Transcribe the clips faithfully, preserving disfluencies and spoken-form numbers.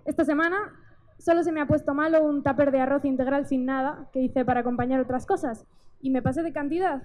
Esta semana solo se me ha puesto malo un tupper de arroz integral sin nada que hice para acompañar otras cosas y me pasé de cantidad,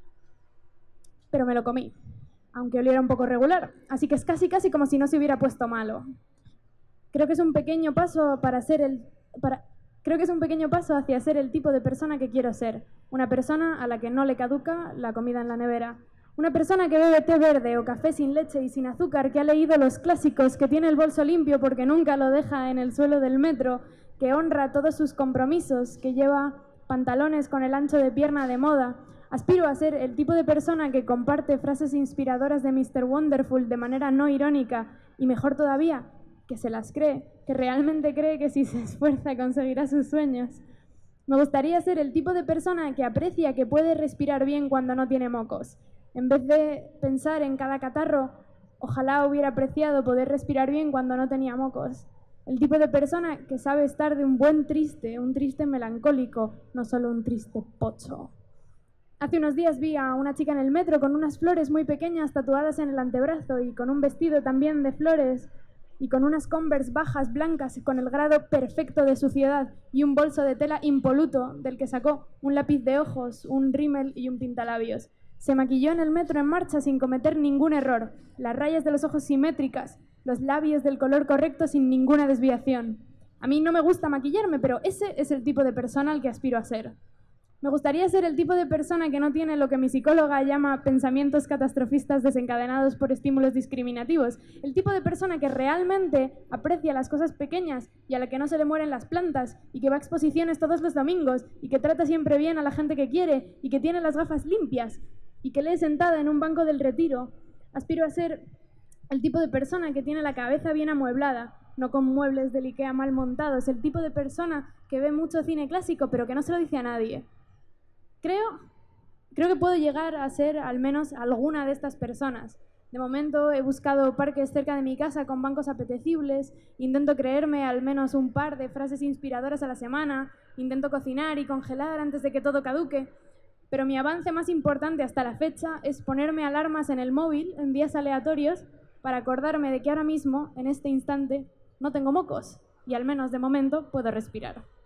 pero me lo comí, aunque oliera un poco regular, así que es casi casi como si no se hubiera puesto malo. Creo que es un pequeño paso para ser el para creo que es un pequeño paso hacia ser el tipo de persona que quiero ser, una persona a la que no le caduca la comida en la nevera. Una persona que bebe té verde o café sin leche y sin azúcar, que ha leído los clásicos, que tiene el bolso limpio porque nunca lo deja en el suelo del metro, que honra todos sus compromisos, que lleva pantalones con el ancho de pierna de moda. Aspiro a ser el tipo de persona que comparte frases inspiradoras de mister Wonderful de manera no irónica y, mejor todavía, que se las cree, que realmente cree que si se esfuerza conseguirá sus sueños. Me gustaría ser el tipo de persona que aprecia que puede respirar bien cuando no tiene mocos. En vez de pensar en cada catarro, ojalá hubiera apreciado poder respirar bien cuando no tenía mocos. El tipo de persona que sabe estar de un buen triste, un triste melancólico, no solo un triste pocho. Hace unos días vi a una chica en el metro con unas flores muy pequeñas tatuadas en el antebrazo y con un vestido también de flores y con unas Converse bajas blancas con el grado perfecto de suciedad y un bolso de tela impoluto del que sacó un lápiz de ojos, un rímel y un pintalabios. Se maquilló en el metro en marcha sin cometer ningún error, las rayas de los ojos simétricas, los labios del color correcto sin ninguna desviación. A mí no me gusta maquillarme, pero ese es el tipo de persona al que aspiro a ser. Me gustaría ser el tipo de persona que no tiene lo que mi psicóloga llama pensamientos catastrofistas desencadenados por estímulos discriminativos. El tipo de persona que realmente aprecia las cosas pequeñas y a la que no se le mueren las plantas y que va a exposiciones todos los domingos y que trata siempre bien a la gente que quiere y que tiene las gafas limpias y que lee sentada en un banco del Retiro. Aspiro a ser el tipo de persona que tiene la cabeza bien amueblada, no con muebles del Ikea mal montados, el tipo de persona que ve mucho cine clásico pero que no se lo dice a nadie. Creo, creo que puedo llegar a ser al menos alguna de estas personas. De momento he buscado parques cerca de mi casa con bancos apetecibles, intento creerme al menos un par de frases inspiradoras a la semana, intento cocinar y congelar antes de que todo caduque, pero mi avance más importante hasta la fecha es ponerme alarmas en el móvil en días aleatorios para acordarme de que ahora mismo, en este instante, no tengo mocos y al menos de momento puedo respirar.